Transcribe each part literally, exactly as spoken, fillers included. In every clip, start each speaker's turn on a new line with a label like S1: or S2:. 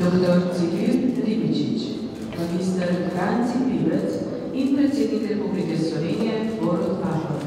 S1: doktor Ciril Ribičič, magister Franci Pivec in predsednik Republike Slovenije Borut Pahor.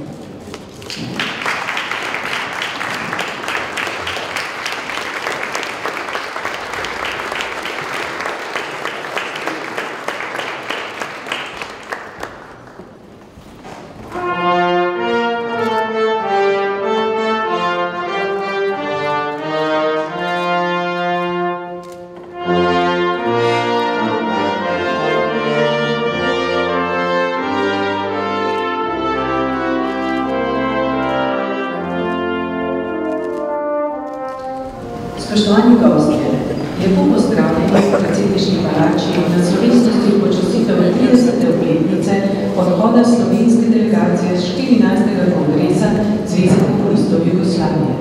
S2: Spoštovani gostje, lepo pozdravljeni v predsedniški palači na slovesnosti počastitev tridesete obletnice odhoda slovenske delegacije z štirinajstega kongresa Zveze komunistov Jugoslavije.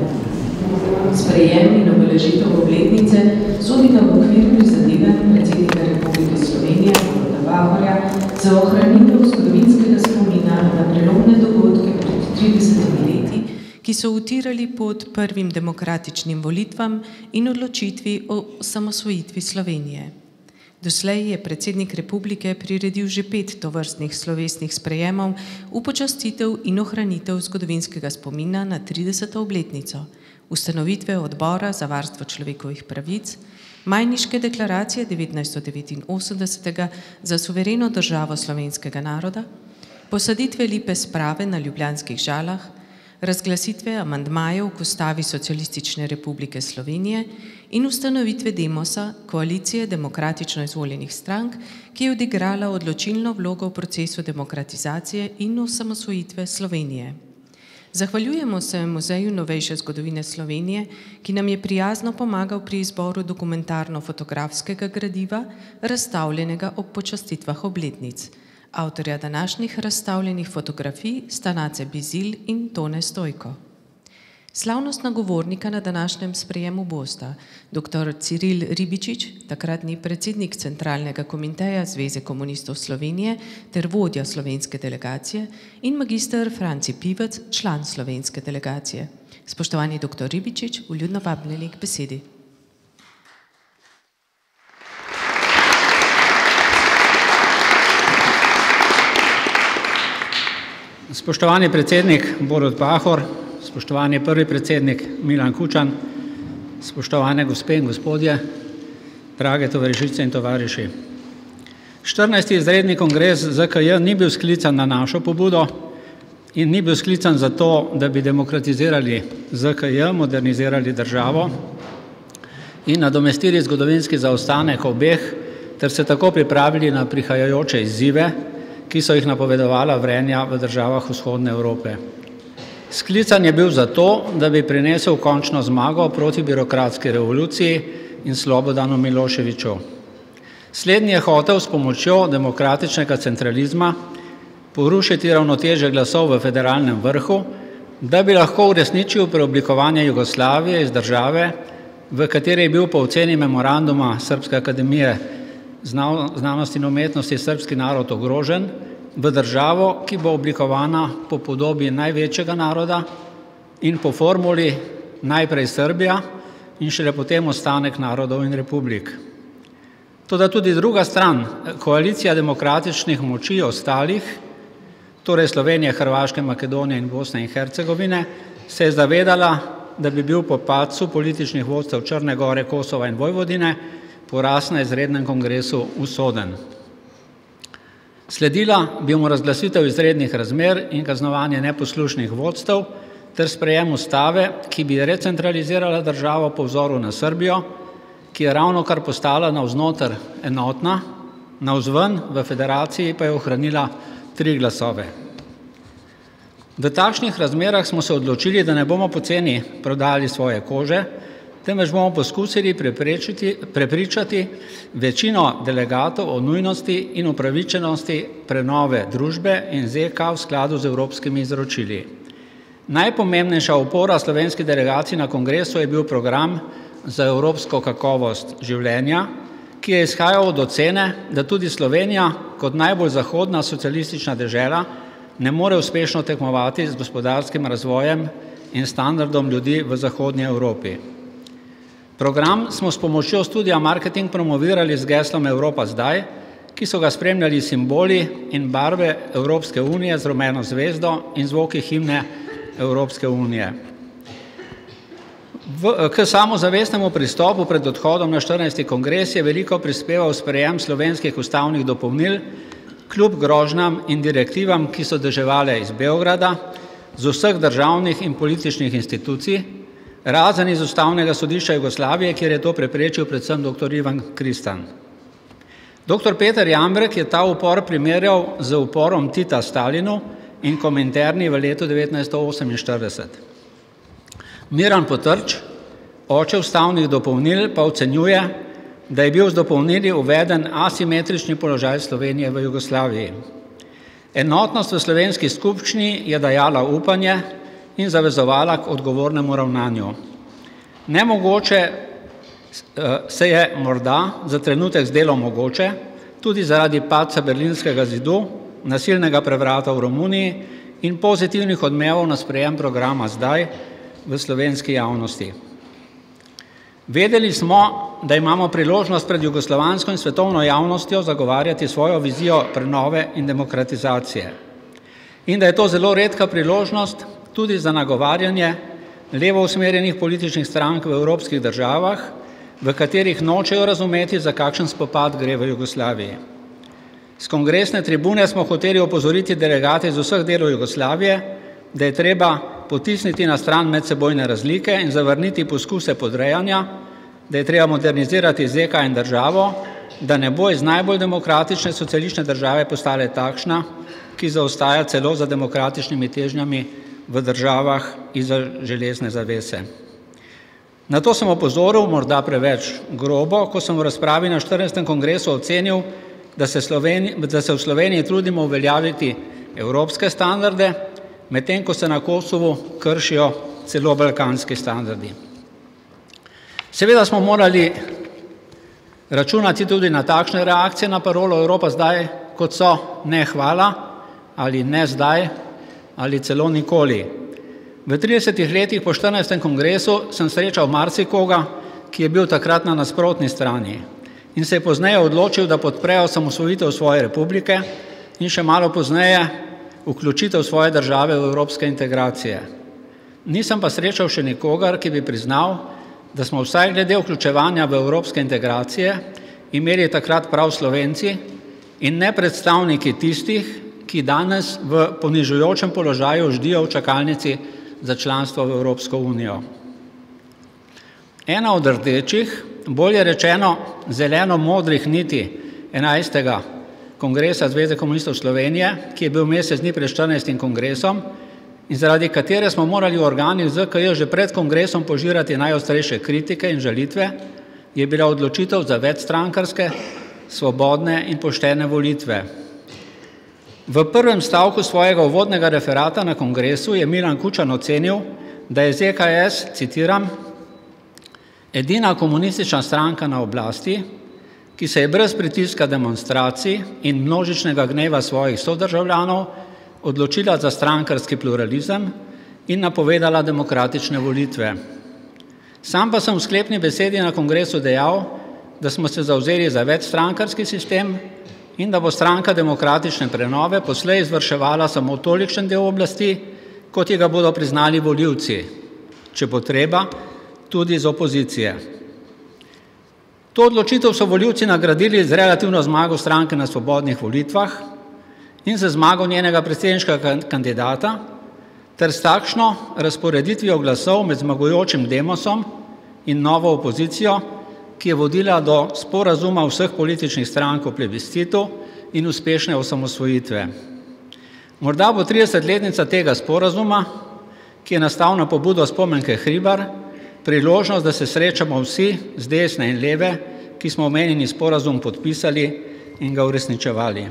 S2: Sprejem in obeležitev obletnice sodita v okviru prizadevanj predsednika Republike Slovenije Boruta Pahorja za ohranitev zgodovinskega spomina na prelomne dogodke pred tridesetimi leti, ki so utirali pod prvim demokratičnim volitvam in odločitvi o osamosvojitvi Slovenije. Doslej je predsednik republike priredil že pet tovrstnih slovesnih sprejemov v počastitev in ohranitev zgodovinskega spomina na trideseto obletnico, ustanovitve odbora za varstvo človekovih pravic, Majniške deklaracije devetnajststo devetinosemdesetega za suvereno državo slovenskega naroda, posaditve lipe sprave na Ljubljanskih Žalah, razglasitve amandmajev k Ustavi Socialistične republike Slovenije in ustanovitve Demosa, koalicije demokratično izvoljenih strank, ki je odigrala odločilno vlogo v procesu demokratizacije in osamosvojitve Slovenije. Zahvaljujemo se Muzeju novejše zgodovine Slovenije, ki nam je prijazno pomagal pri izboru dokumentarno-fotografskega gradiva, razstavljenega ob počastitvah obletnic. Avtorja današnjih razstavljenih fotografij sta Nace Bizilj in Tone Stojko. Slavnostna govornika na današnjem sprejemu bosta doktor Ciril Ribičič, takratni predsednik Centralnega komiteja Zveze komunistov Slovenije ter vodja slovenske delegacije, in magister Franci Pivec, član slovenske delegacije. Spoštovani doktor Ribičič, vljudno vabljeni k besedi.
S3: Spoštovani predsednik Borut Pahor, spoštovani prvi predsednik Milan Kučan, spoštovane gospe in gospodje, drage tovarišice in tovariši. štirinajsti izredni kongres Z K J ni bil sklican na našo pobudo in ni bil sklican zato, da bi demokratizirali Z K J, modernizirali državo in nadomestili zgodovinski zaostanek obeh ter se tako pripravili na prihajajoče izzive, ki so jih napovedovala vrenja v državah vzhodne Evrope. Sklican je bil zato, da bi prinesel končno zmago proti birokratski revoluciji in Slobodanu Miloševiću. Slednji je hotel s pomočjo demokratičnega centralizma porušiti ravnotežje glasov v federalnem vrhu, da bi lahko uresničil preoblikovanje Jugoslavije iz države, v kateri je bil po oceni memoranduma Srbske akademije znanosti in umetnosti srpski narod ogrožen, v državo, ki bo oblikovana po podobi največjega naroda in po formuli najprej Srbija in šele potem ostanek narodov in republik. Toda tudi druga stran, koalicija demokratičnih moči ostalih, torej Slovenije, Hrvaške, Makedonije in Bosne in Hercegovine, se je zavedala, da bi bil po padcu političnih vodstev Črne Gore, Kosova in Vojvodine poraz na izrednem kongresu usoden. Sledila bi mu razglasitev izrednih razmer in kaznovanje neposlušnih vodstev ter sprejem ustave, ki bi recentralizirala državo po vzoru na Srbijo, ki je ravno kar postala navznoter enotna, navzven v federaciji pa je ohranila tri glasove. V takšnih razmerah smo se odločili, da ne bomo poceni prodali svoje kože, temveč bomo poskusili prepričati večino delegatov o nujnosti in upravičenosti prenove družbe in Z K v skladu z evropskimi izročili. Najpomembnejša opora slovenski delegaciji na kongresu je bil program za evropsko kakovost življenja, ki je izhajal od ocene, da tudi Slovenija kot najbolj zahodna socialistična dežela ne more uspešno tekmovati z gospodarskim razvojem in standardom ljudi v zahodnji Evropi. Program smo s pomočjo študija Marketing promovirali z geslom Evropa zdaj, ki so ga spremljali simboli in barve Evropske unije z rumeno zvezdo in zvoki himne Evropske unije. V, k samozavestnemu pristopu pred odhodom na štirinajsti kongres je veliko prispeval sprejem slovenskih ustavnih dopolnil, kljub grožnjam in direktivam, ki so deževale iz Beograda, z vseh državnih in političnih institucij, razen iz Ustavnega sodišča Jugoslavije, kjer je to preprečil predvsem doktor Ivan Kristan. Doktor Peter Jambrek je ta upor primerjal z uporom Tita Stalinu in Kominterni v letu devetnajststo oseminštirideset. Miran Potrč, oče ustavnih dopolnil, pa ocenjuje, da je bil z dopolnili uveden asimetrični položaj Slovenije v Jugoslaviji. Enotnost v slovenski skupščini je dajala upanje in zavezovala k odgovornemu ravnanju. Nemogoče se je morda za trenutek zdelo mogoče, tudi zaradi padca Berlinskega zidu, nasilnega prevrata v Romuniji in pozitivnih odmevov na sprejem programa zdaj v slovenski javnosti. Vedeli smo, da imamo priložnost pred jugoslovansko in svetovno javnostjo zagovarjati svojo vizijo prenove in demokratizacije. In da je to zelo redka priložnost tudi za nagovarjanje levo usmerjenih političnih strank v evropskih državah, v katerih nočejo razumeti, za kakšen spopad gre v Jugoslaviji. S kongresne tribune smo hoteli opozoriti delegate iz vseh delov Jugoslavije, da je treba potisniti na stran medsebojne razlike in zavrniti poskuse podrejanja, da je treba modernizirati Z K in državo, da ne bo iz najbolj demokratične socialistične države postale takšna, ki zaostaja celo za demokratičnimi težnjami v državah izza železne zavese. Na to sem opozoril, morda preveč grobo, ko sem v razpravi na štirinajstem kongresu ocenil, da se, Sloveni, da se v Sloveniji trudimo uveljaviti evropske standarde, medtem ko se na Kosovu kršijo celo balkanski standardi. Seveda smo morali računati tudi na takšne reakcije na parolo Evropa zdaj, kot so ne hvala ali ne zdaj ali celo nikoli. V tridesetih letih po štirinajstem kongresu sem srečal marsikoga, ki je bil takrat na nasprotni strani in se je pozneje odločil, da podprejo osamosvojitev svoje republike in še malo pozneje vključitev svoje države v evropske integracije. Nisem pa srečal še nikogar, ki bi priznal, da smo vsaj glede vključevanja v evropske integracije imeli takrat prav Slovenci in ne predstavniki tistih, ki danes v ponižujočem položaju ždijo v čakalnici za članstvo v Evropsko unijo. Ena od rdečih, bolje rečeno zeleno-modrih niti enajstega kongresa Zveze komunistov Slovenije, ki je bil mesec dni pred štirinajstim kongresom in zaradi katere smo morali v organih Z K J že pred kongresom požirati najostrejše kritike in žalitve, je bila odločitev za večstrankarske, svobodne in poštene volitve. V prvem stavku svojega uvodnega referata na kongresu je Milan Kučan ocenil, da je Z K S, citiram, edina komunistična stranka na oblasti, ki se je brez pritiska demonstracij in množičnega gneva svojih sodržavljanov odločila za strankarski pluralizem in napovedala demokratične volitve. Sam pa sem v sklepni besedi na kongresu dejal, da smo se zavzeli za večstrankarski sistem in da bo stranka demokratične prenove poslej izvrševala samo tolikšen del oblasti, kot je ga bodo priznali volivci, če bo treba, tudi iz opozicije. To odločitev so volivci nagradili z relativno zmago stranke na svobodnih volitvah in z zmago njenega predsedniškega kandidata ter s takšno razporeditvijo glasov med zmagujočim Demosom in novo opozicijo, ki je vodila do sporazuma vseh političnih strank o plebiscitu in uspešne osamosvojitve. Morda bo tridesetletnica tega sporazuma, ki je nastal na pobudo Spomenke Hribar, priložnost, da se srečamo vsi z desne in leve, ki smo omenjeni sporazum podpisali in ga uresničevali.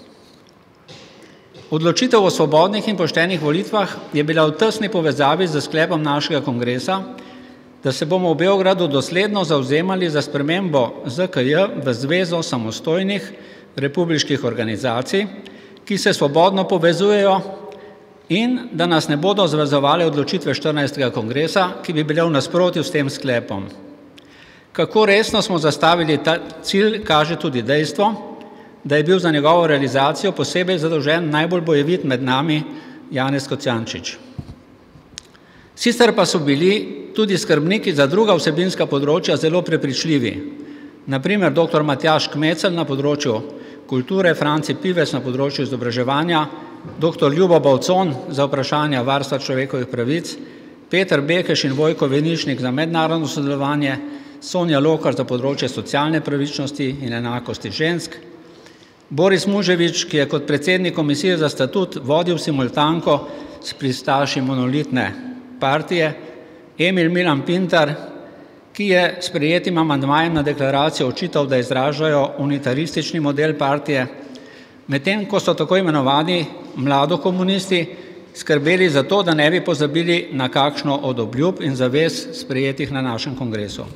S3: Odločitev o svobodnih in poštenih volitvah je bila v tesni povezavi z sklepom našega kongresa, da se bomo v Beogradu dosledno zavzemali za spremembo Z K J v zvezo samostojnih republiških organizacij, ki se svobodno povezujejo in da nas ne bodo zavezovale odločitve štirinajstega kongresa, ki bi bile v nasprotju s tem sklepom. Kako resno smo zastavili ta cilj, kaže tudi dejstvo, da je bil za njegovo realizacijo posebej zadolžen najbolj bojevit med nami Janez Kocjančič. Sicer pa so bili tudi skrbniki za druga vsebinska področja zelo prepričljivi. Na primer doktor Matjaž Kmecel na področju kulture, Franci Pivec na področju izobraževanja, doktor Ljubo Bavcon za vprašanja varstva človekovih pravic, Peter Bekeš in Vojko Venišnik za mednarodno sodelovanje, Sonja Lokar za področje socialne pravičnosti in enakosti žensk, Boris Muževič, ki je kot predsednik komisije za statut vodil simultanko s pristaši monolitne partije, Emil Milan Pintar, ki je s sprejetim amandmajem na deklaracijo očital, da izražajo unitaristični model partije, medtem ko so tako imenovani mladokomunisti skrbeli za to, da ne bi pozabili na kakšno od obljub in zavez sprejetih na našem kongresu.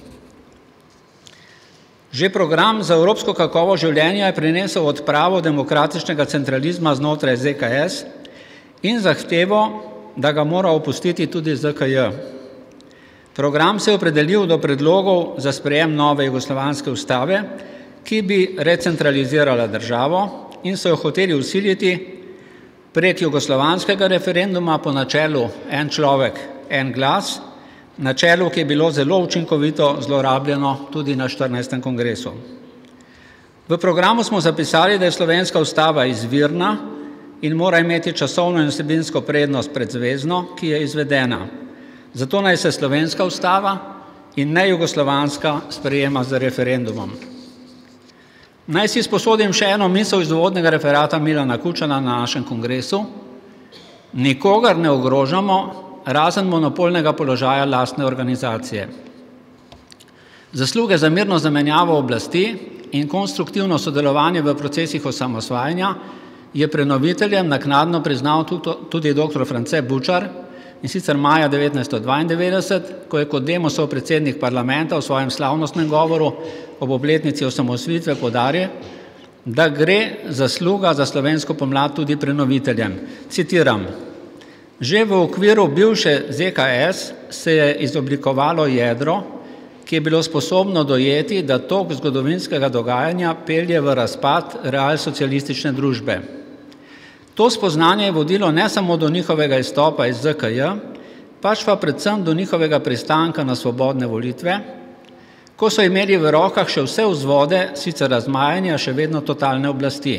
S3: Že program za evropsko kakovost življenja je prinesel odpravo demokratičnega centralizma znotraj Z K S in zahtevo, da ga mora opustiti tudi Z K J. Program se je opredelil do predlogov za sprejem nove jugoslovanske ustave, ki bi recentralizirala državo in so jo hoteli vsiliti prek jugoslovanskega referenduma po načelu en človek, en glas, načelu, ki je bilo zelo učinkovito zlorabljeno tudi na štirinajstem kongresu. V programu smo zapisali, da je slovenska ustava izvirna in mora imeti časovno in vsebinsko prednost pred zvezno, ki je izvedena. Zato naj se slovenska ustava in ne jugoslovanska sprejema z referendumom. Naj si sposodim še eno misel iz uvodnega referata Milana Kučana na našem kongresu. Nikogar ne ogrožamo, razen monopolnega položaja lastne organizacije. Zasluge za mirno zamenjavo oblasti in konstruktivno sodelovanje v procesih osamosvajanja je prenoviteljem naknadno priznal tudi doktor France Bučar, in sicer maja devetnajststo dvaindevetdeset, ko je kot Demosov predsednik parlamenta v svojem slavnostnem govoru ob obletnici osamosvojitve poudaril, da gre zasluga za slovensko pomlad tudi prenoviteljem. Citiram: Že v okviru bivše Z K S se je izoblikovalo jedro, ki je bilo sposobno dojeti, da tok zgodovinskega dogajanja pelje v razpad realsocialistične družbe. To spoznanje je vodilo ne samo do njihovega izstopa iz Z K J, pač pa predvsem do njihovega pristanka na svobodne volitve, ko so imeli v rokah še vse vzvode, sicer razmajanja, še vedno totalne oblasti.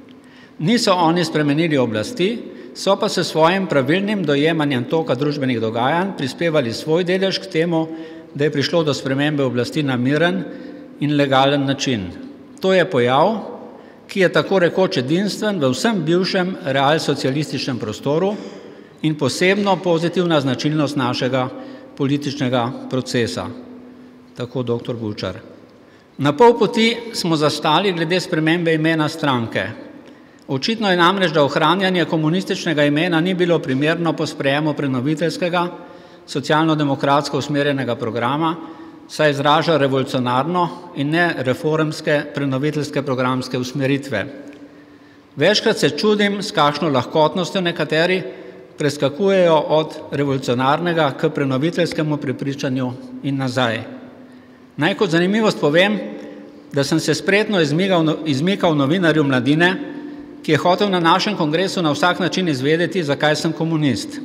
S3: Niso oni spremenili oblasti, so pa se svojim pravilnim dojemanjem toka družbenih dogajanj prispevali svoj delež k temu, da je prišlo do spremembe oblasti na miren in legalen način. To je pojav, ki je tako rekoč edinstven v vsem bivšem realsocialističnem prostoru in posebno pozitivna značilnost našega političnega procesa. Tako doktor Bučar. Na pol poti smo zastali glede spremembe imena stranke. Očitno je namreč, da ohranjanje komunističnega imena ni bilo primerno po sprejemu prenoviteljskega, socialno-demokratsko usmerjenega programa, saj izraža revolucionarno in ne reformske prenoviteljske programske usmeritve. Večkrat se čudim, s kakšno lahkotnostjo nekateri preskakujejo od revolucionarnega k prenoviteljskemu prepričanju in nazaj. Naj kot zanimivost povem, da sem se spretno izmikal, izmikal novinarju Mladine, ki je hotel na našem kongresu na vsak način izvedeti, zakaj sem komunist.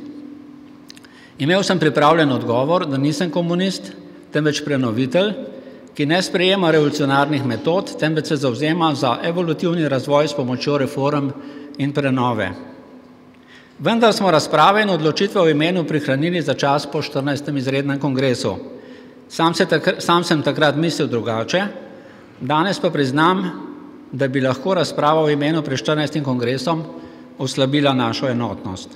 S3: Imel sem pripravljen odgovor, da nisem komunist, temveč prenovitelj, ki ne sprejema revolucionarnih metod, temveč se zavzema za evolutivni razvoj s pomočjo reform in prenove. Vendar smo razprave in odločitve o imenu prihranili za čas po štirinajstem izrednem kongresu. Sam, se takr, sam sem takrat mislil drugače, danes pa priznam, da bi lahko razprava o imenu pred štirinajstim kongresom oslabila našo enotnost.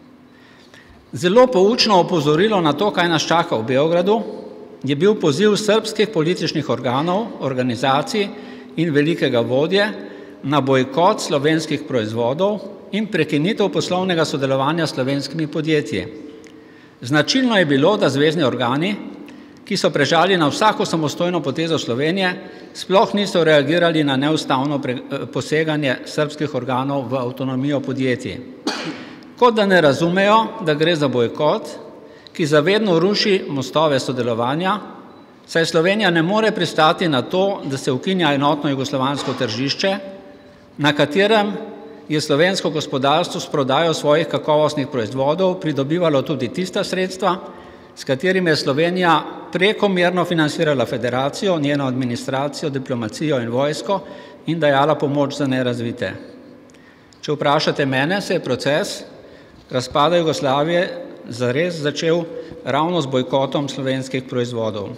S3: Zelo poučno opozorilo na to, kaj nas čaka v Beogradu, je bil poziv srbskih političnih organov, organizacij in velikega vodje na bojkot slovenskih proizvodov in prekinitev poslovnega sodelovanja s slovenskimi podjetji. Značilno je bilo, da zvezni organi, ki so prežali na vsako samostojno potezo Slovenije, sploh niso reagirali na neustavno poseganje srbskih organov v avtonomijo podjetij. Kot da ne razumejo, da gre za bojkot, ki zavedno ruši mostove sodelovanja, saj Slovenija ne more pristati na to, da se ukinja enotno jugoslovansko tržišče, na katerem je slovensko gospodarstvo s prodajo svojih kakovostnih proizvodov pridobivalo tudi tista sredstva, s katerimi je Slovenija prekomerno financirala federacijo, njeno administracijo, diplomacijo in vojsko in dajala pomoč za nerazvite. Če vprašate mene, se je proces razpada Jugoslavije zares začel ravno z bojkotom slovenskih proizvodov.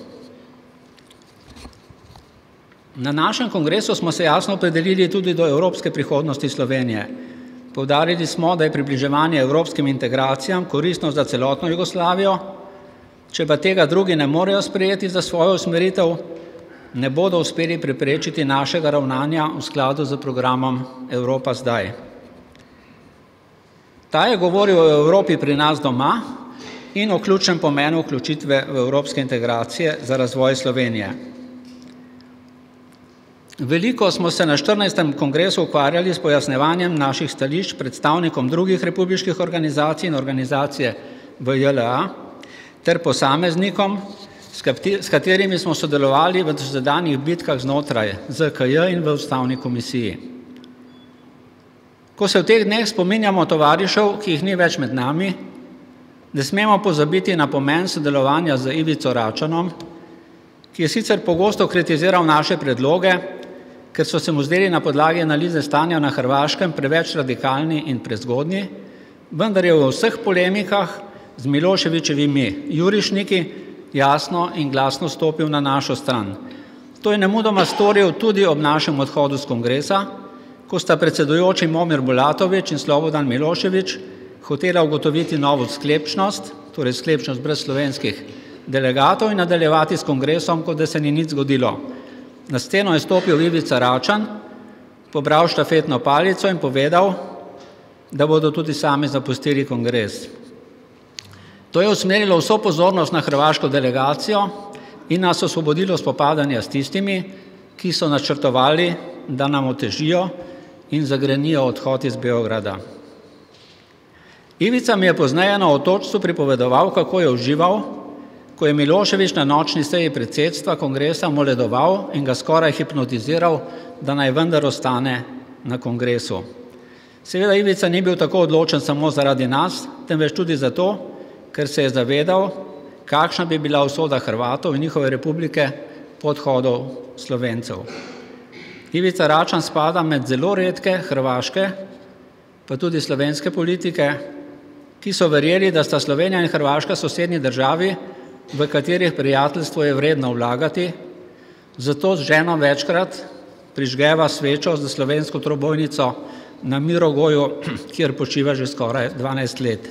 S3: Na našem kongresu smo se jasno opredelili tudi do evropske prihodnosti Slovenije. Poudarili smo, da je približevanje evropskim integracijam koristno za celotno Jugoslavijo, če pa tega drugi ne morejo sprejeti za svojo usmeritev, ne bodo uspeli preprečiti našega ravnanja v skladu z programom Evropa zdaj. Ta je govoril o Evropi pri nas doma in o ključnem pomenu vključitve v evropske integracije za razvoj Slovenije. Veliko smo se na štirinajstem kongresu ukvarjali s pojasnjevanjem naših stališč predstavnikom drugih republiških organizacij in organizacije v J L A ter posameznikom, s katerimi smo sodelovali v dosedanjih bitkah znotraj Z K J in v Ustavni komisiji. Ko se v teh dneh spominjamo tovarišev, ki jih ni več med nami, ne smemo pozabiti na pomen sodelovanja z Ivico Račanom, ki je sicer pogosto kritiziral naše predloge, ker so se mu zdeli na podlagi analize stanja na Hrvaškem preveč radikalni in prezgodnji, vendar je v vseh polemikah z Miloševićevimi jurišniki jasno in glasno stopil na našo stran. To je nemudoma storil tudi ob našem odhodu z kongresa, ko sta predsedujoči Momir Bulatović in Slobodan Milošević hotela ugotoviti novo sklepčnost, torej sklepčnost brez slovenskih delegatov in nadaljevati s kongresom, kot da se ni nič zgodilo. Na sceno je stopil Ivica Račan, pobral štafetno palico in povedal, da bodo tudi sami zapustili kongres. To je usmerilo vso pozornost na hrvaško delegacijo in nas osvobodilo spopadanja s tistimi, ki so načrtovali, da nam otežijo in zagrenijo odhod iz Beograda. Ivica mi je pozneje na otočcu pripovedoval, kako je užival, ko je Milošević na nočni seji predsedstva kongresa moledoval in ga skoraj hipnotiziral, da naj vendar ostane na kongresu. Seveda Ivica ni bil tako odločen samo zaradi nas, temveč tudi zato, ker se je zavedal, kakšna bi bila usoda Hrvatov in njihove republike po odhodu Slovencev. Ivica Račan spada med zelo redke hrvaške, pa tudi slovenske politike, ki so verjeli, da sta Slovenija in Hrvaška sosednji državi, v katerih prijateljstvo je vredno vlagati, zato z ženo večkrat prižgeva svečo za slovensko trobojnico na Mirogoju, kjer počiva že skoraj dvanajst let.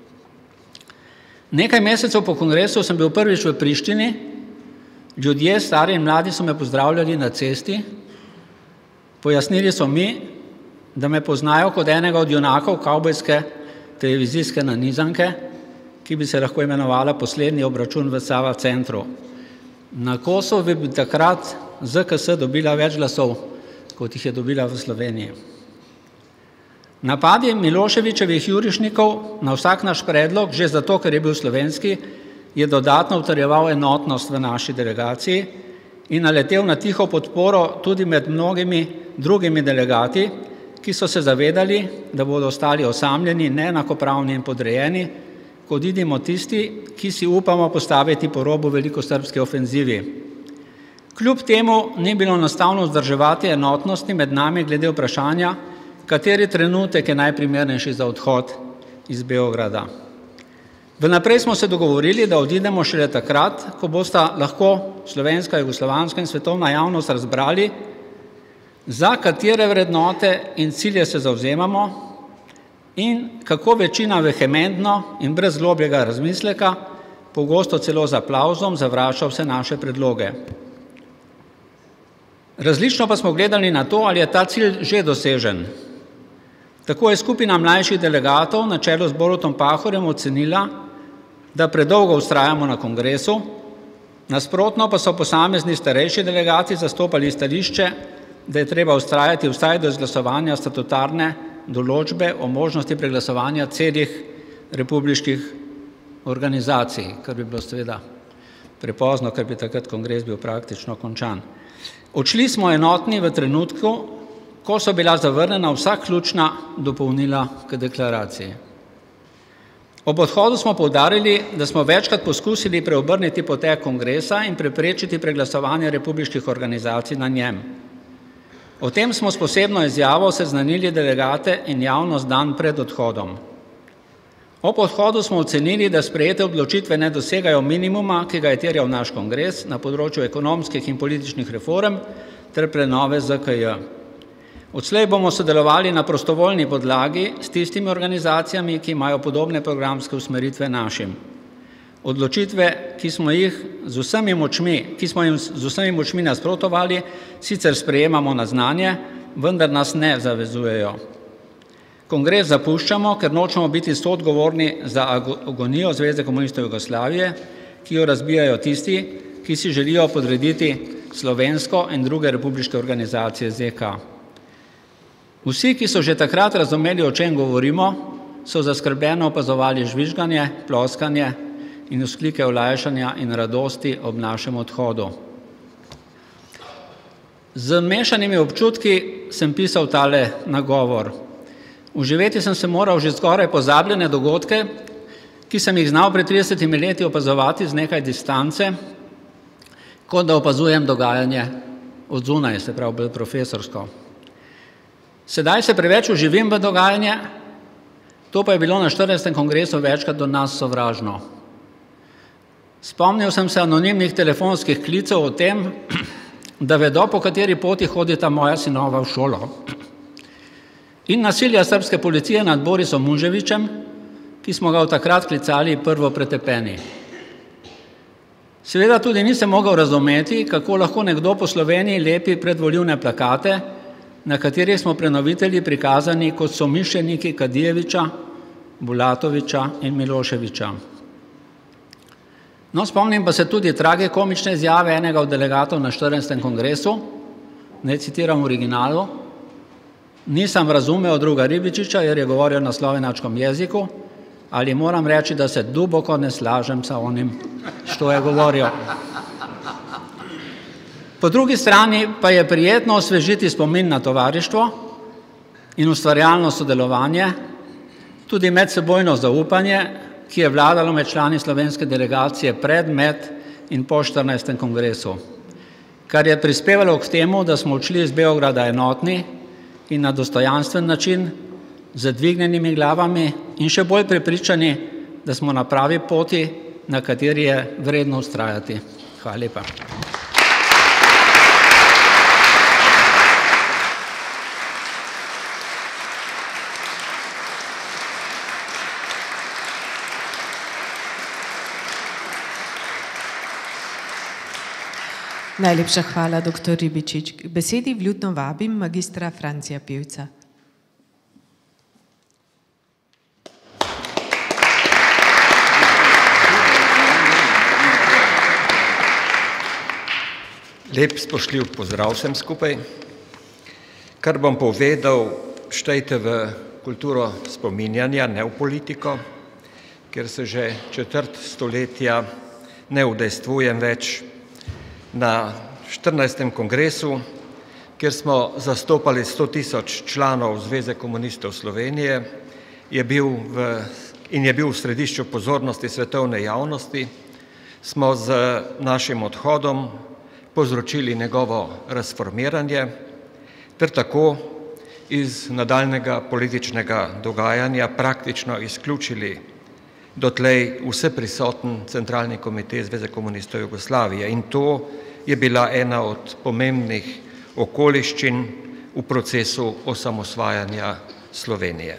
S3: Nekaj mesecev po kongresu sem bil prvič v Prištini, ljudje, stari in mladi, so me pozdravljali na cesti, pojasnili so mi, da me poznajo kot enega od junakov kavbojske televizijske nanizanke, ki bi se lahko imenovala Poslednji obračun v Sava centru. Na Kosovu bi takrat Z K S dobila več glasov, kot jih je dobila v Sloveniji. Napadi Miloševićevih jurišnikov na vsak naš predlog, že zato, ker je bil slovenski, je dodatno utrjeval enotnost v naši delegaciji in naletel na tiho podporo tudi med mnogimi drugimi delegati, ki so se zavedali, da bodo ostali osamljeni, neenakopravni in podrejeni, kot vidimo tisti, ki si upamo postaviti po robu velikosrbske ofenzivi. Kljub temu ni bilo enostavno vzdrževati enotnosti med nami glede vprašanja, kateri trenutek je najprimernejši za odhod iz Beograda. Vnaprej smo se dogovorili, da odidemo šele takrat, ko bosta lahko slovenska, jugoslovanska in svetovna javnost razbrali, za katere vrednote in cilje se zavzemamo in kako večina vehementno in brez globljega razmisleka, pogosto celo z aplavzom, zavrača vse naše predloge. Različno pa smo gledali na to, ali je ta cilj že dosežen. Tako je skupina mlajših delegatov na čelu z Borutom Pahorjem ocenila, da predolgo vztrajamo na kongresu, nasprotno pa so posamezni starejši delegati zastopali stališče, da je treba vztrajati vsaj do izglasovanja statutarne določbe o možnosti preglasovanja celih republiških organizacij, kar bi bilo seveda prepozno, ker bi takrat kongres bil praktično končan. Odšli smo enotni v trenutku, ko so bila zavrnjena vsa ključna dopolnila k deklaraciji. Ob odhodu smo poudarili, da smo večkrat poskusili preobrniti potek kongresa in preprečiti preglasovanje republiških organizacij na njem. O tem smo s posebno izjavo seznanili delegate in javnost dan pred odhodom. Ob odhodu smo ocenili, da sprejete odločitve ne dosegajo minimuma, ki ga je terjal naš kongres na področju ekonomskih in političnih reform ter prenove Z K J. Odslej bomo sodelovali na prostovoljni podlagi s tistimi organizacijami, ki imajo podobne programske usmeritve našim. Odločitve, ki smo jih z vsemi močmi, ki smo jim z vsemi močmi nasprotovali, sicer sprejemamo na znanje, vendar nas ne zavezujejo. Kongres zapuščamo, ker nočemo biti soodgovorni za agonijo Zveze komunistov Jugoslavije, ki jo razbijajo tisti, ki si želijo podrediti slovensko in druge republiške organizacije Z K. Vsi, ki so že takrat razumeli, o čem govorimo, so zaskrbljeno opazovali žvižganje, ploskanje in vzklike olajšanja in radosti ob našem odhodu. Z mešanimi občutki sem pisal tale nagovor. Uživeti sem se moral že skoraj pozabljene dogodke, ki sem jih znal pred tridesetimi leti opazovati z nekaj distance, kot da opazujem dogajanje od zunaj, se pravi bolj profesorsko. Sedaj se preveč uživim v dogajanje, to pa je bilo na štirinajstem kongresu večkrat do nas sovražno. Spomnil sem se anonimnih telefonskih klicev o tem, da vedo, po kateri poti hodita moja sinova v šolo. In nasilja srbske policije nad Borisom Muževičem, ki smo ga v takrat klicali prvo pretepeni. Seveda tudi nisem mogel razumeti, kako lahko nekdo po Sloveniji lepi predvolilne plakate, na katerih smo prenovitelji prikazani kot somišljeniki Kadijeviča, Bulatoviča in Miloševiča. No, spomnim pa se tudi tragikomične izjave enega od delegatov na štirinajstem kongresu, ne citiram v originalu: "Nisam razumel druga Ribičiča, jer je govoril na slovenačkom jeziku, ali moram reči, da se duboko ne slažem sa onim, što je govoril." Po drugi strani pa je prijetno osvežiti spomin na tovarištvo in ustvarjalno sodelovanje, tudi medsebojno zaupanje, ki je vladalo med člani slovenske delegacije pred, med in po štirinajstem kongresu, kar je prispevalo k temu, da smo odšli iz Beograda enotni in na dostojanstven način, z dvignjenimi glavami in še bolj prepričani, da smo na pravi poti, na kateri je vredno vztrajati. Hvala lepa.
S2: Najlepša hvala, doktor Ribičič. K besedi vljudno vabim magistra Francija Pivca.
S4: Lep spoštljiv pozdrav vsem skupaj. Kar bom povedal, štejte v kulturo spominjanja, ne v politiko, ker se že četrt stoletja ne udejstvujem več. Na štirinajstem kongresu, kjer smo zastopali sto tisoč članov Zveze komunistov Slovenije, je bil v, in je bil v središču pozornosti svetovne javnosti, smo z našim odhodom povzročili njegovo razformiranje ter tako iz nadaljnega političnega dogajanja praktično izključili dotlej vse prisoten centralni komitej Zveze komunistov Jugoslavije. In to je bila ena od pomembnih okoliščin v procesu osamosvajanja Slovenije.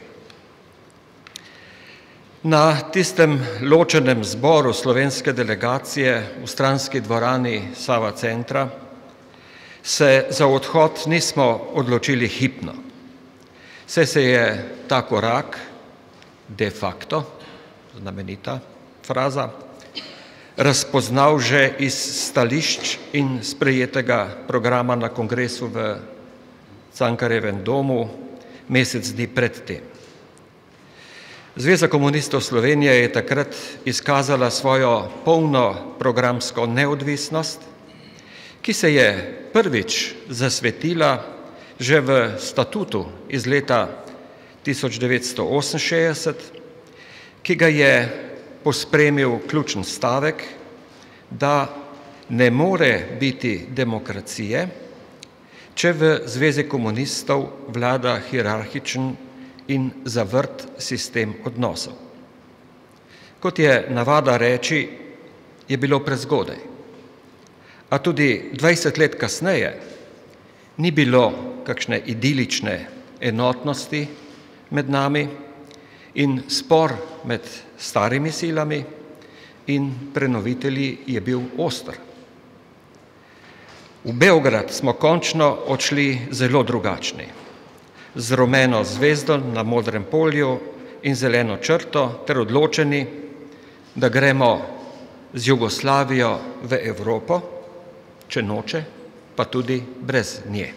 S4: Na tistem ločenem zboru slovenske delegacije v stranski dvorani Sava Centra se za odhod nismo odločili hipno. Saj se je ta korak de facto, znamenita fraza, razpoznal že iz stališč in sprejetega programa na kongresu v Cankarjevem domu mesec dni pred tem. Zveza komunistov Slovenije je takrat izkazala svojo polno programsko neodvisnost, ki se je prvič zasvetila že v statutu iz leta tisoč devetsto oseminšestdeset, ki ga je pospremil ključen stavek, da ne more biti demokracije, če v Zvezi komunistov vlada hierarhičen in zavrt sistem odnosov. Kot je navada reči, je bilo prezgodaj. A tudi dvajset let kasneje ni bilo kakšne idilične enotnosti med nami in spor med starimi silami in prenovitelji je bil oster. V Beograd smo končno odšli zelo drugačni, z rumeno zvezdo na modrem polju in zeleno črto ter odločeni, da gremo z Jugoslavijo v Evropo, če noče, pa tudi brez nje.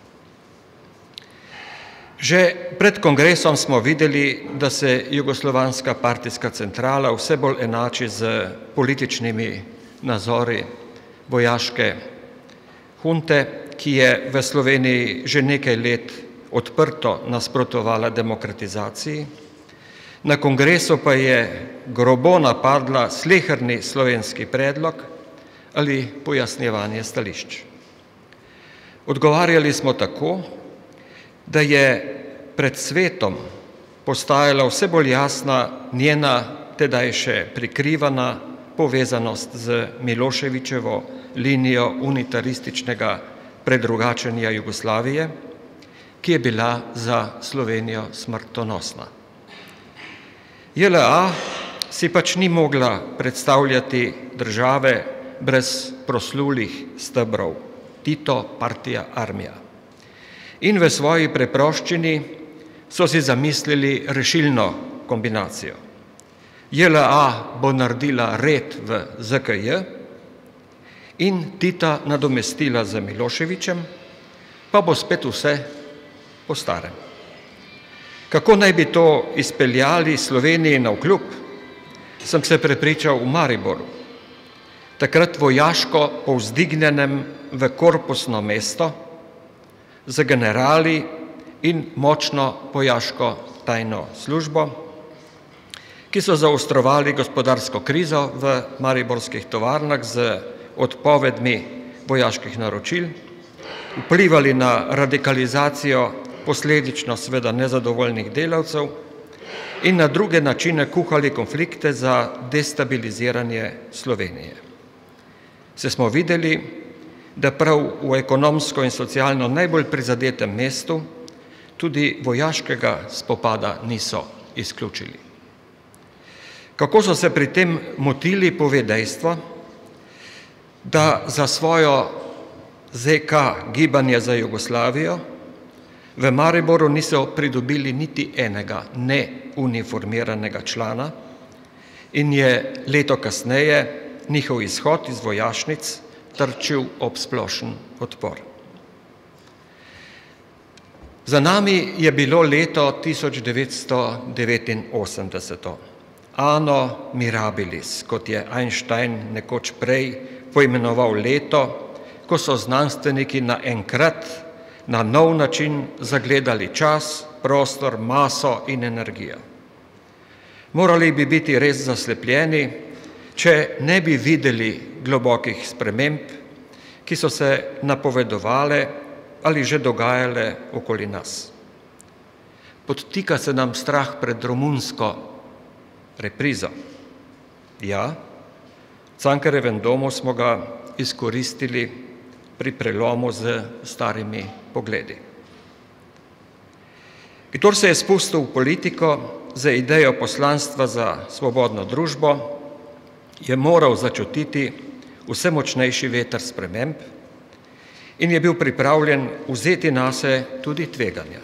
S4: Že pred kongresom smo videli, da se jugoslovanska partijska centrala vse bolj enači z političnimi nazori vojaške hunte, ki je v Sloveniji že nekaj let odprto nasprotovala demokratizaciji. Na kongresu pa je grobo napadla sleherni slovenski predlog ali pojasnjevanje stališč. Odgovarjali smo tako, da je pred svetom postajala vse bolj jasna njena tedaj še prikrivana povezanost z Miloševićevo linijo unitarističnega predrugačenja Jugoslavije, ki je bila za Slovenijo smrtonosna. J L A si pač ni mogla predstavljati države brez proslulih stebrov, Tito, partija, armija. In v svoji preproščini so si zamislili rešilno kombinacijo. J L A bo naredila red v Z K J in Tita nadomestila z Miloševićem, pa bo spet vse po starem. Kako naj bi to izpeljali Sloveniji navkljub, sem se prepričal v Mariboru, takrat vojaško povzdignjenem v korpusno mesto, z generali in močno vojaško tajno službo, ki so zaostrovali gospodarsko krizo v mariborskih tovarnah z odpovedmi vojaških naročil, vplivali na radikalizacijo posledično seveda nezadovoljnih delavcev in na druge načine kuhali konflikte za destabiliziranje Slovenije. Se smo videli, da prav v ekonomsko in socialno najbolj prizadetem mestu tudi vojaškega spopada niso izključili. Kako so se pri tem motili, pove dejstvo, da za svojo Z K gibanje za Jugoslavijo v Mariboru niso pridobili niti enega neuniformiranega člana in je leto kasneje njihov izhod iz vojašnic trčil ob splošen odpor. Za nami je bilo leto tisoč devetsto devetinosemdeset. Anno mirabilis, kot je Einstein nekoč prej poimenoval leto, ko so znanstveniki naenkrat na nov način zagledali čas, prostor, maso in energijo. Morali bi biti res zaslepljeni, če ne bi videli globokih sprememb, ki so se napovedovale ali že dogajale okoli nas. Podtika se nam strah pred romunsko reprizo. Ja, v Cankarjevem domu smo ga izkoristili pri prelomu z starimi pogledi. Kdor se je spustil v politiko z idejo poslanstva za svobodno družbo, je moral začutiti vse močnejši veter sprememb in je bil pripravljen vzeti nase tudi tveganja.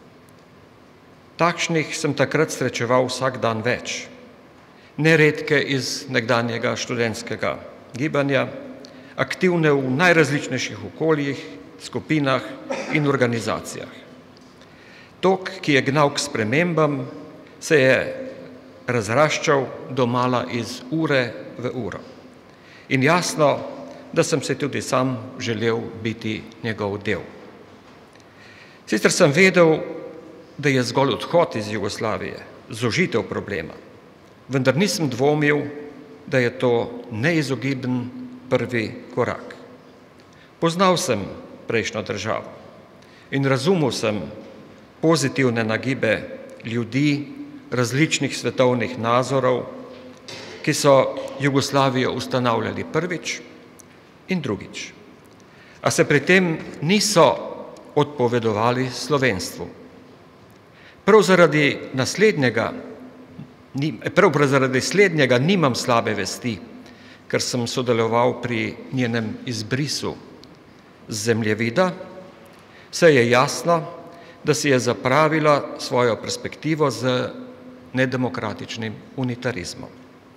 S4: Takšnih sem takrat srečeval vsak dan več, neredke iz nekdanjega študentskega gibanja, aktivne v najrazličnejših okoljih, skupinah in organizacijah. Tok, ki je gnal k spremembam, se je razraščal domala iz ure v uro. In jasno, da sem se tudi sam želel biti njegov del. Sicer sem vedel, da je zgolj odhod iz Jugoslavije zožitev problema, vendar nisem dvomil, da je to neizogiben prvi korak. Poznal sem prejšnjo državo in razumel sem pozitivne nagibe ljudi različnih svetovnih nazorov, ki so Jugoslavijo ustanavljali prvič in drugič, a se pri tem niso odpovedovali slovenstvu. Prav zaradi naslednjega, prav zaradi slednjega nimam slabe vesti, ker sem sodeloval pri njenem izbrisu z zemljevida, saj je jasno, da si je zapravila svojo perspektivo z nedemokratičnim unitarizmom.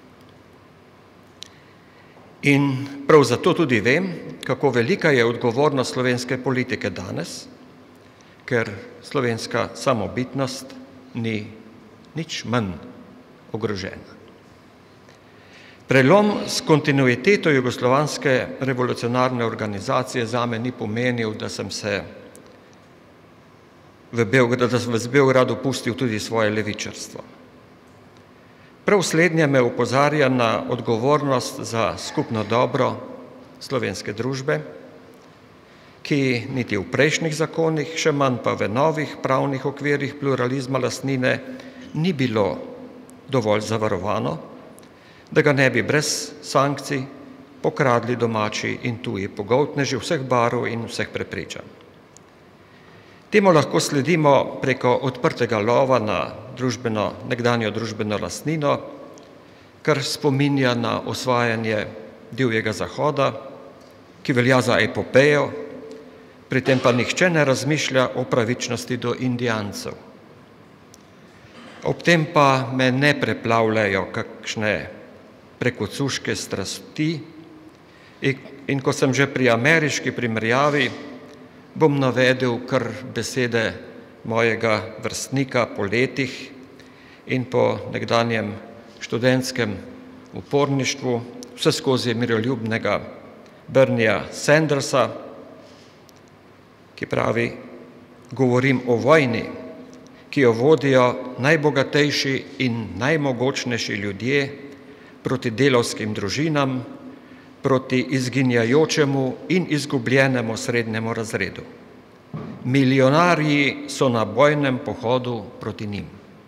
S4: In prav zato tudi vem, kako velika je odgovornost slovenske politike danes, ker slovenska samobitnost ni nič manj ogrožena. Prelom s kontinuiteto jugoslovanske revolucionarne organizacije zame ni pomenil, da sem se v Beogradu, da sem v Beogradu pustil tudi svoje levičarstvo. Prav slednje me opozarja na odgovornost za skupno dobro slovenske družbe, ki niti v prejšnjih zakonih, še manj pa v novih pravnih okvirih pluralizma lastnine ni bilo dovolj zavarovano, da ga ne bi brez sankcij pokradli domači in tuji pogoltneži vseh barv in vseh prepričanj. Temu lahko sledimo preko odprtega lova na družbeno, nekdanjo družbeno lastnino, kar spominja na osvajanje divjega zahoda, ki velja za epopejo, pri tem pa nihče ne razmišlja o pravičnosti do Indijancev. Ob tem pa me ne preplavljajo kakšne prekocuške strasti in ko sem že pri ameriški primerjavi, bom navedel kar besede mojega vrstnika po letih in po nekdanjem študentskem uporništvu, vse skozi miroljubnega Bernieja Sandersa, ki pravi: govorim o vojni, ki jo vodijo najbogatejši in najmogočnejši ljudje proti delavskim družinam, proti izginjajočemu in izgubljenemu srednjemu razredu. Milijonarji so na bojnem pohodu proti njim.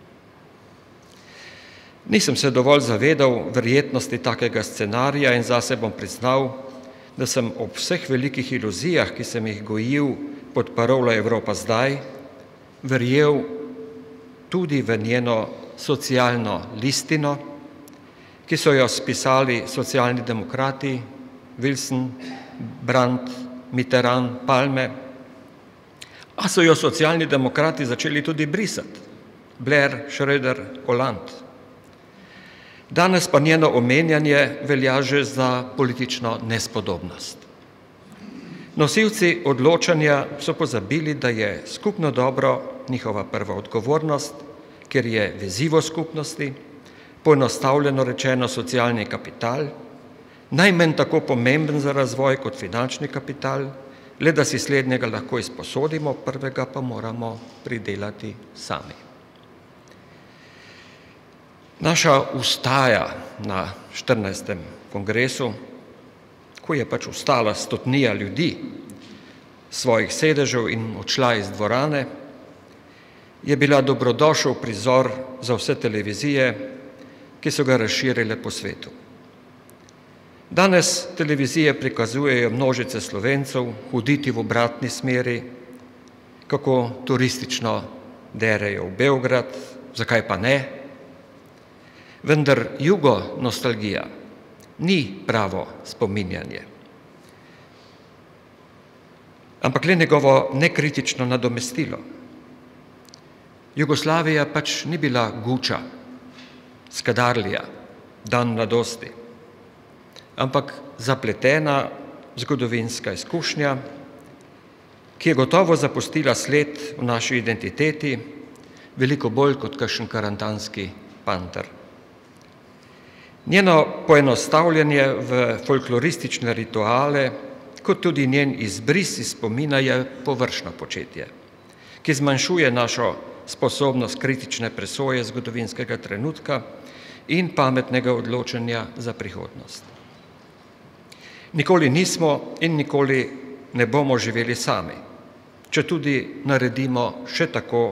S4: Nisem se dovolj zavedal verjetnosti takega scenarija in zase bom priznal, da sem ob vseh velikih iluzijah, ki sem jih gojil pod parolo Evropa zdaj, verjel tudi v njeno socialno listino, ki so jo spisali socialni demokrati, Wilson, Brandt, Mitterrand, Palme, a so jo socialni demokrati začeli tudi brisati, Blair, Schröder, Hollande. Danes pa njeno omenjanje velja že za politično nespodobnost. Nosilci odločanja so pozabili, da je skupno dobro njihova prva odgovornost, ker je vezivo skupnosti, poenostavljeno rečeno socialni kapital, najmanj tako pomemben za razvoj kot finančni kapital, le da si slednjega lahko izposodimo, prvega pa moramo pridelati sami. Naša ustaja na štirinajstem kongresu, ko je pač ustala stotnija ljudi svojih sedežev in odšla iz dvorane, je bila dobrodošel prizor za vse televizije, ki so ga razširile po svetu. Danes televizije prikazujejo množice Slovencev hoditi v obratni smeri, kako turistično derejo v Beograd, zakaj pa ne? Vendar jugo nostalgija ni pravo spominjanje, ampak le njegovo nekritično nadomestilo. Jugoslavija pač ni bila Guča, Skadarlija, dan mladosti, ampak zapletena zgodovinska izkušnja, ki je gotovo zapustila sled v naši identiteti, veliko bolj kot kakšen karantanski panter Njeno poenostavljanje v folkloristične rituale, kot tudi njen izbris iz spomina je površno početje, ki zmanjšuje našo sposobnost kritične presoje zgodovinskega trenutka in pametnega odločanja za prihodnost. Nikoli nismo in nikoli ne bomo živeli sami, če tudi naredimo še tako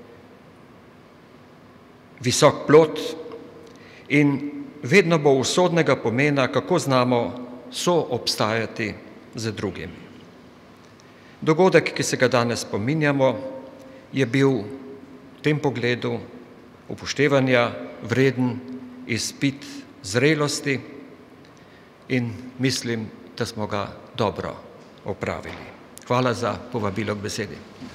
S4: visok plot in vedno bo usodnega pomena, kako znamo soobstajati z drugimi. Dogodek, ki se ga danes spominjamo, je bil v tem pogledu upoštevanja vreden izpit zrelosti in mislim, da smo ga dobro opravili. Hvala za povabilo k besedi.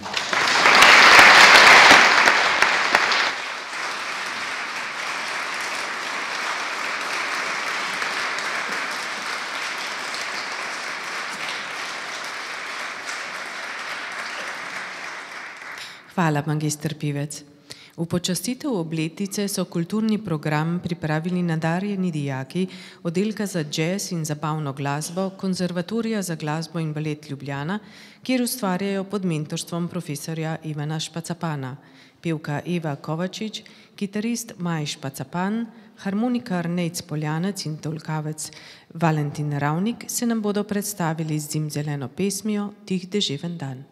S2: Hvala, magister Pivec. V počastitev obletnice so kulturni program pripravili nadarjeni dijaki oddelka za džez in zabavno glasbo Konzervatorija za glasbo in balet Ljubljana, kjer ustvarjajo pod mentorstvom profesorja Ivana Špacapana, pevka Eva Kovačič, kitarist Maj Špacapan, harmonikar Nejc Poljanec in tolkavec Valentin Ravnik se nam bodo predstavili z zimzeleno pesmijo Tih deževen dan.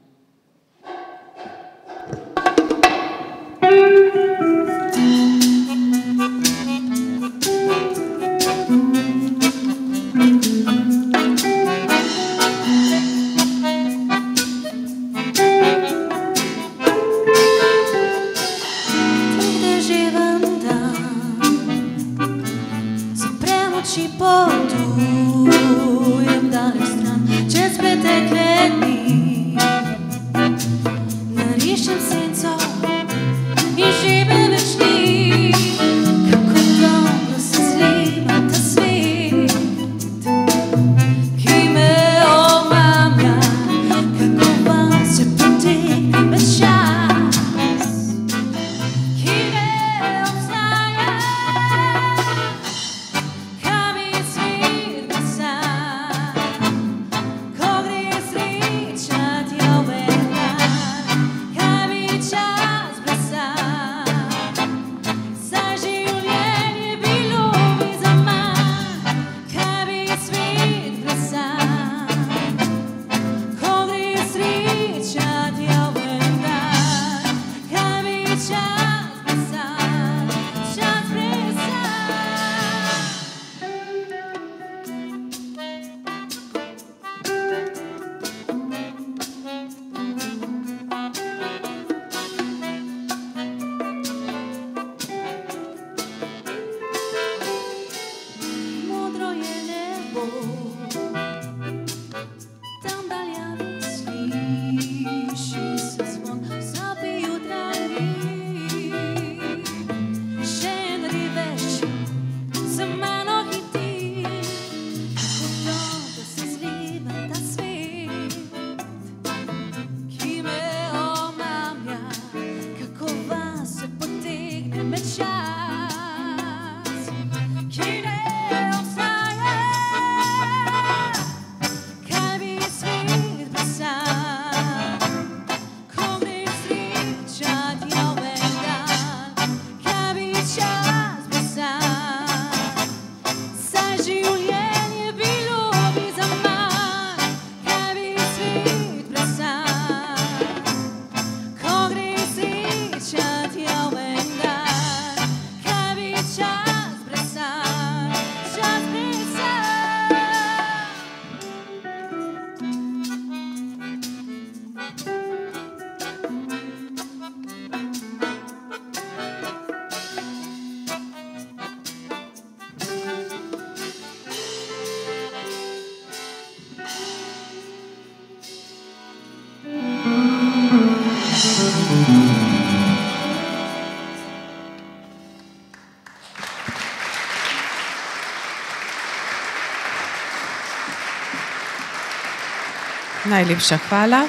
S2: Najlepša hvala.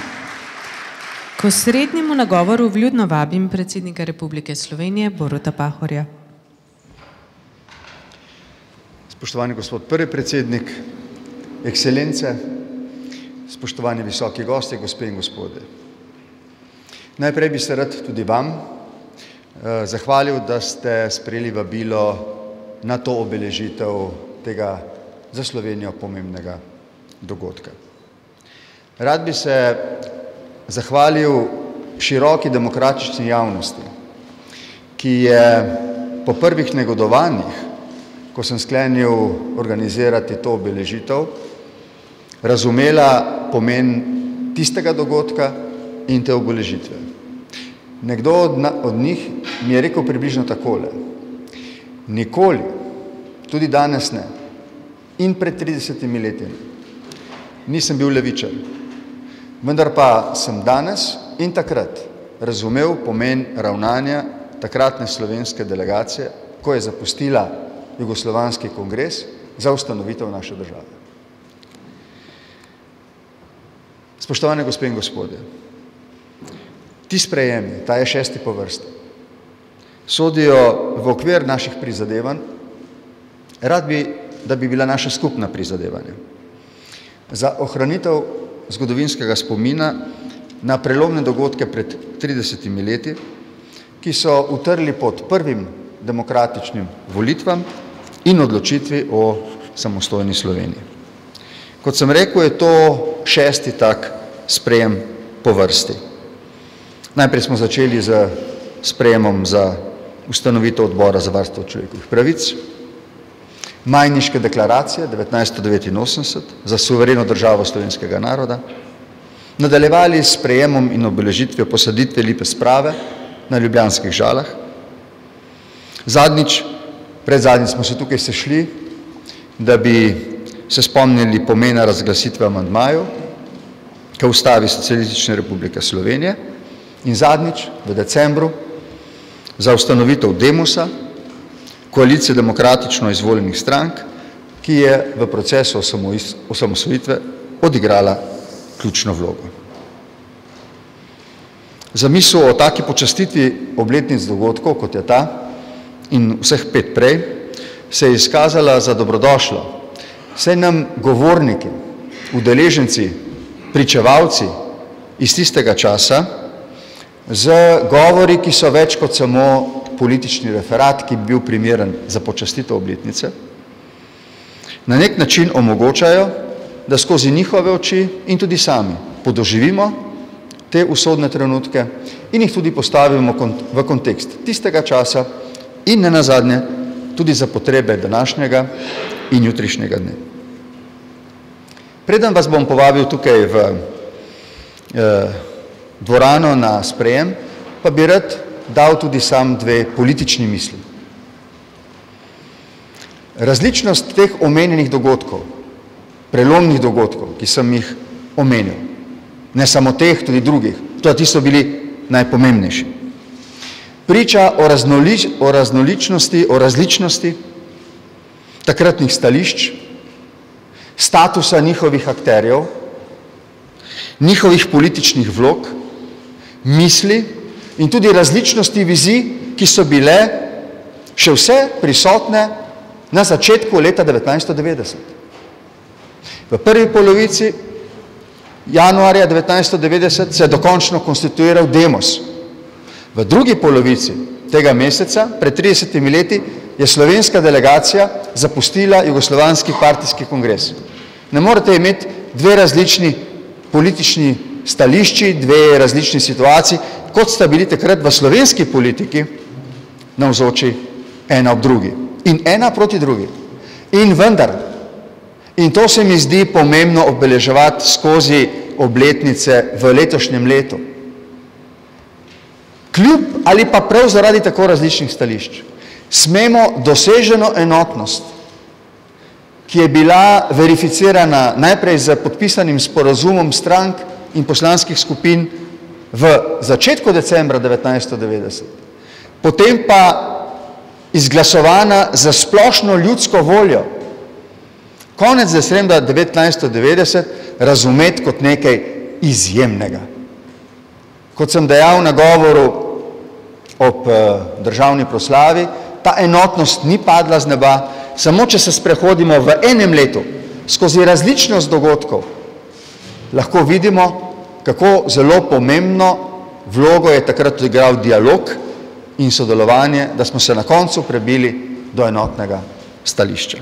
S2: K osrednjemu nagovoru vljudno vabim predsednika Republike Slovenije Boruta Pahorja.
S5: Spoštovani gospod prvi predsednik, ekscelence, spoštovani visoki gostje, gospe in gospode. Najprej bi se rad tudi vam eh, zahvalil, da ste sprejeli vabilo na to obeležitev tega za Slovenijo pomembnega dogodka. Rad bi se zahvalil široki demokratični javnosti, ki je po prvih negodovanjih, ko sem sklenil organizirati to obeležitev, razumela pomen tistega dogodka in te obeležitve. Nekdo od, na, od njih mi je rekel približno takole: nikoli, tudi danes ne, in pred tridesetimi leti nisem bil levičar, vendar pa sem danes in takrat razumel pomen ravnanja takratne slovenske delegacije, ko je zapustila Jugoslovanski kongres za ustanovitev naše države. Spoštovane gospe in gospodje, ti sprejemi, ta je šesti po vrsti, sodijo v okvir naših prizadevanj. Rad bi, da bi bila naša skupna prizadevanja za ohranitev zgodovinskega spomina na prelomne dogodke pred tridesetimi leti, ki so utrli pod prvim demokratičnim volitvam in odločitvi o samostojni Sloveniji. Kot sem rekel, je to šesti tak sprejem po vrsti. Najprej smo začeli z sprejemom za ustanovitev odbora za varstvo človekovih pravic, Majniške deklaracije devetnajststo devetinosemdeset za suvereno državo slovenskega naroda, nadaljevali s sprejemom in obeležitvijo posaditve lipe sprave na Ljubljanskih Žalah. Zadnjič, pred zadnjič smo se tukaj sešli, da bi se spomnili pomena razglasitve amandmajev k Ustavi Socialistične republike Slovenije in zadnjič, v decembru, za ustanovitev Demosa, koalicije demokratično izvoljenih strank, ki je v procesu osamosvojitve odigrala ključno vlogo. Zamisel o taki počastitvi obletnic dogodkov, kot je ta in vseh pet prej, se je izkazala za dobrodošlo, saj nam govorniki, udeleženci, pričevalci iz tistega časa z govori, ki so več kot samo politični referat, ki bi bil primeren za počastitev obletnice, na nek način omogočajo, da skozi njihove oči in tudi sami podoživimo te usodne trenutke in jih tudi postavimo v kontekst tistega časa in nenazadnje tudi za potrebe današnjega in jutrišnjega dne. Preden vas bom povabil tukaj v eh, dvorano na sprejem, pa bi rad dal tudi sam dve politični misli. Različnost teh omenjenih dogodkov, prelomnih dogodkov, ki sem jih omenil, ne samo teh, tudi drugih, tudi ti so bili najpomembnejši, priča o, raznolič, o raznoličnosti, o različnosti takratnih stališč, statusa njihovih akterjev, njihovih političnih vlog, misli in tudi različnosti vizij, ki so bile še vse prisotne na začetku leta devetnajststo devetdeset. V prvi polovici januarja devetnajststo devetdeset se je dokončno konstituiral Demos. V drugi polovici tega meseca, pred tridesetimi leti, je slovenska delegacija zapustila Jugoslovanski partijski kongres. Ne morete imeti dve različni politični stališči, dve različni situaciji, kot sta bili takrat v slovenski politiki navzoči ena ob drugi in ena proti drugi. In vendar, in to se mi zdi pomembno obeleževati skozi obletnice v letošnjem letu, kljub ali pa prav zaradi tako različnih stališč, smemo doseženo enotnost, ki je bila verificirana najprej z podpisanim sporazumom strank in poslanskih skupin v začetku decembra devetnajststo devetdeset, potem pa izglasovana za splošno ljudsko voljo, konec decembra devetnajststo devetdeset razumeti kot nekaj izjemnega. Kot sem dejal na govoru ob državni proslavi, ta enotnost ni padla z neba samo če se sprehodimo v enem letu skozi različnost dogodkov, lahko vidimo, kako zelo pomembno vlogo je takrat odigral dialog in sodelovanje, da smo se na koncu prebili do enotnega stališča.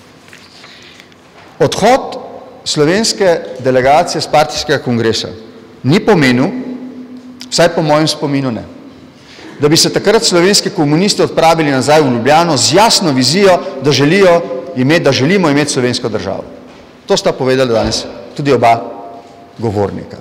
S5: Odhod slovenske delegacije z partijskega kongresa ni pomenil, vsaj po mojem spominu ne, da bi se takrat slovenski komunisti odpravili nazaj v Ljubljano z jasno vizijo, da želijo imeti, da želimo imeti slovensko državo. To sta povedali danes tudi oba govornika.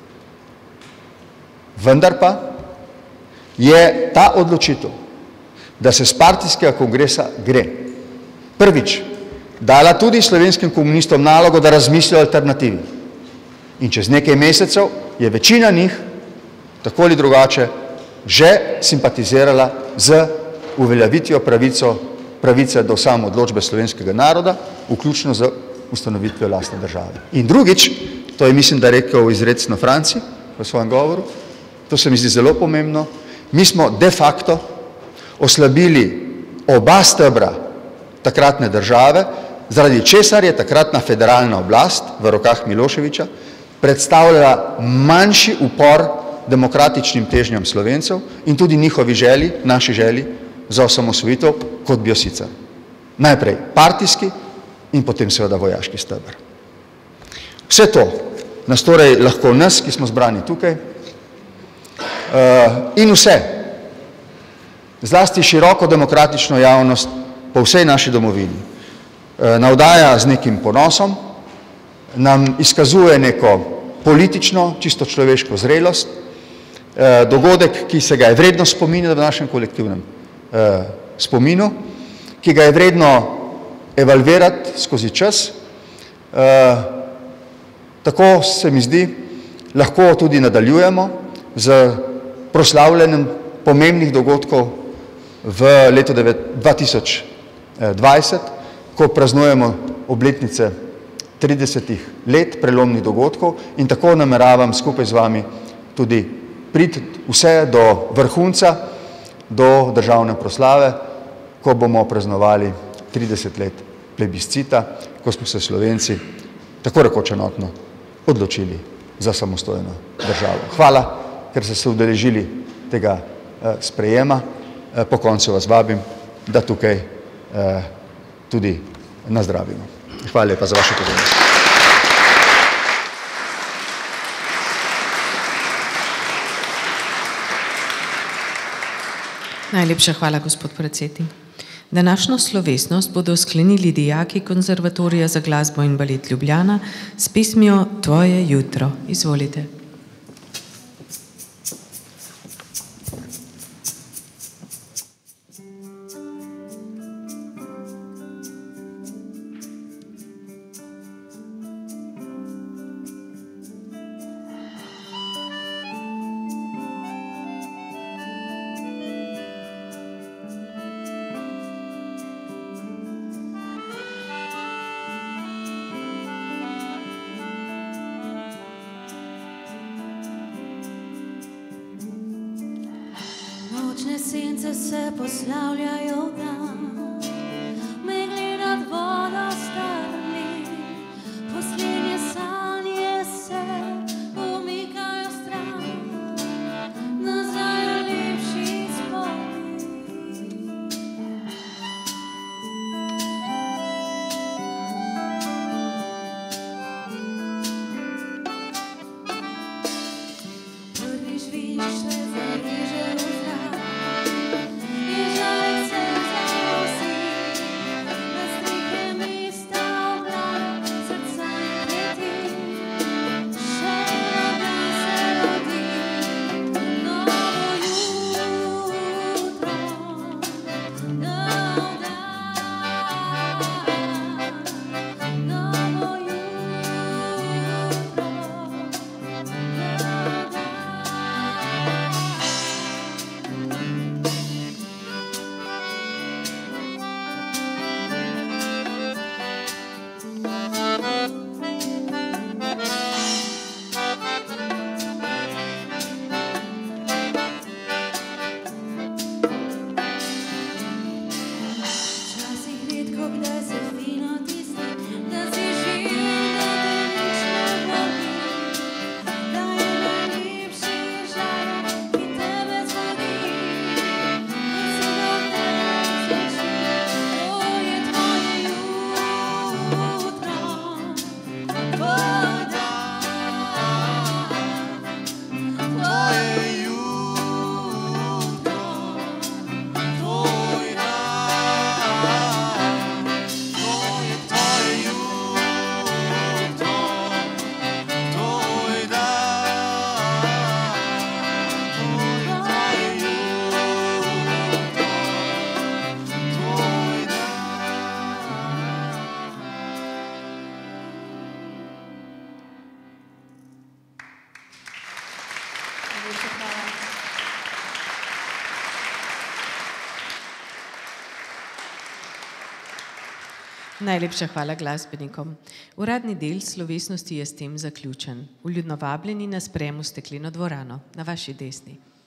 S5: Vendar pa je ta odločitev, da se z partijskega kongresa gre, prvič dala tudi slovenskim komunistom nalogo, da razmislijo o alternativi. In čez nekaj mesecev je večina njih, tako ali drugače, že simpatizirala z uveljavitvijo pravico, pravice do samoodločbe slovenskega naroda, vključno z ustanovitvijo lastne države. In drugič, to je mislim, da rekel izrecno Franci v svojem govoru, to se mi zdi zelo pomembno, mi smo de facto oslabili oba stebra takratne države, zaradi česar je takratna federalna oblast v rokah Miloševića predstavljala manjši upor demokratičnim težnjam Slovencev in tudi njihovi želji, naši želji za osamosvojitev, kot bi jo sicer. Najprej partijski in potem seveda vojaški steber. Vse to nas torej lahko nas, ki smo zbrani tukaj, in vse, zlasti široko demokratično javnost po vsej naši domovini, navdaja z nekim ponosom, nam izkazuje neko politično, čisto človeško zrelost, dogodek, ki se ga je vredno spominjati v našem kolektivnem spominu, ki ga je vredno evalvirati skozi čas. Tako se mi zdi, lahko tudi nadaljujemo z proslavljanjem pomembnih dogodkov v letu dva tisoč dvajset, ko praznujemo obletnice tridesetih let prelomnih dogodkov in tako nameravam skupaj z vami tudi priti vse do vrhunca, do državne proslave, ko bomo praznovali trideset let plebiscita, ko smo se Slovenci tako rekoč enotno odločili za samostojno državo. Hvala, ker ste se udeležili tega sprejema. Po koncu vas vabim, da tukaj tudi nazdravimo. Hvala lepa za vašo pozornost.
S2: Najlepša hvala, gospod predsednik. Današnjo slovesnost bodo sklenili dijaki Konzervatorija za glasbo in balet Ljubljana s pesmijo Tvoje jutro. Izvolite.
S6: Nočne sence se poslavljajo v dan, megli nad vodo strmi, poslednje sanje se umikajo stran, nazaj v lepši spomin. Prvič vidiš se zareže v zrak,
S2: Najlepša hvala glasbenikom. Uradni del slovesnosti je s tem zaključen. Vljudno vabljeni na sprejem v stekleno dvorano na vaši desni.